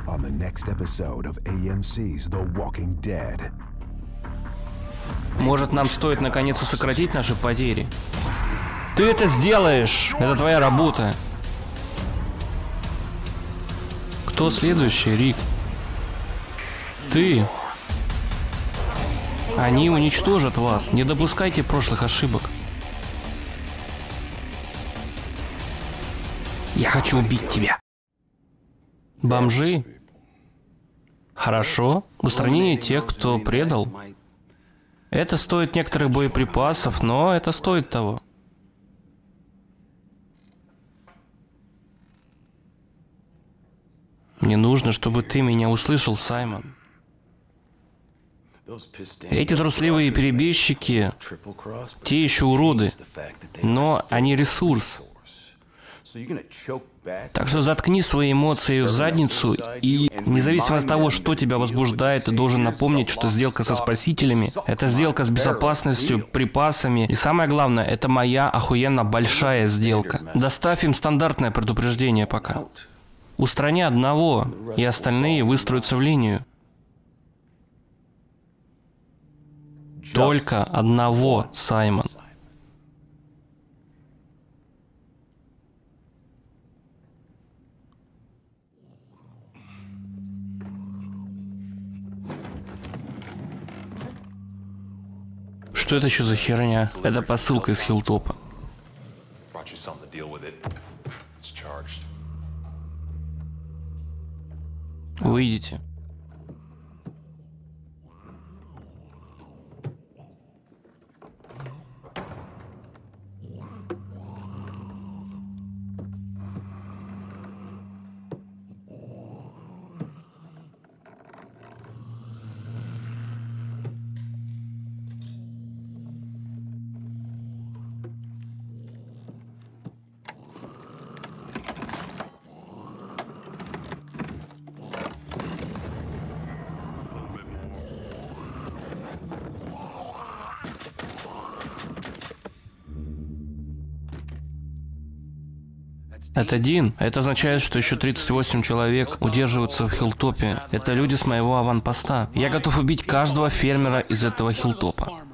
on the next episode of AMC's The Walking Dead. Может, нам стоит наконец-то сократить наши потери? Ты это сделаешь! Это твоя работа. Кто следующий, Рик? Ты. Они уничтожат вас. Не допускайте прошлых ошибок. Я хочу убить тебя. Бомжи? Хорошо. Устранение тех, кто предал. Это стоит некоторых боеприпасов, но это стоит того. Мне нужно, чтобы ты меня услышал, Саймон. Эти трусливые перебежчики, те еще уроды, но они ресурс. Так что заткни свои эмоции в задницу и, независимо от того, что тебя возбуждает, ты должен напомнить, что сделка со спасителями — это сделка с безопасностью, припасами, и самое главное, это моя охуенно большая сделка. Доставь им стандартное предупреждение пока. Устрани одного, и остальные выстроятся в линию. Только одного, Саймон. Что это еще за херня? Это посылка из Хиллтопа. Выйдите. Это Дин. Это означает, что еще 38 человек удерживаются в Хиллтопе. Это люди с моего аванпоста. Я готов убить каждого фермера из этого Хиллтопа.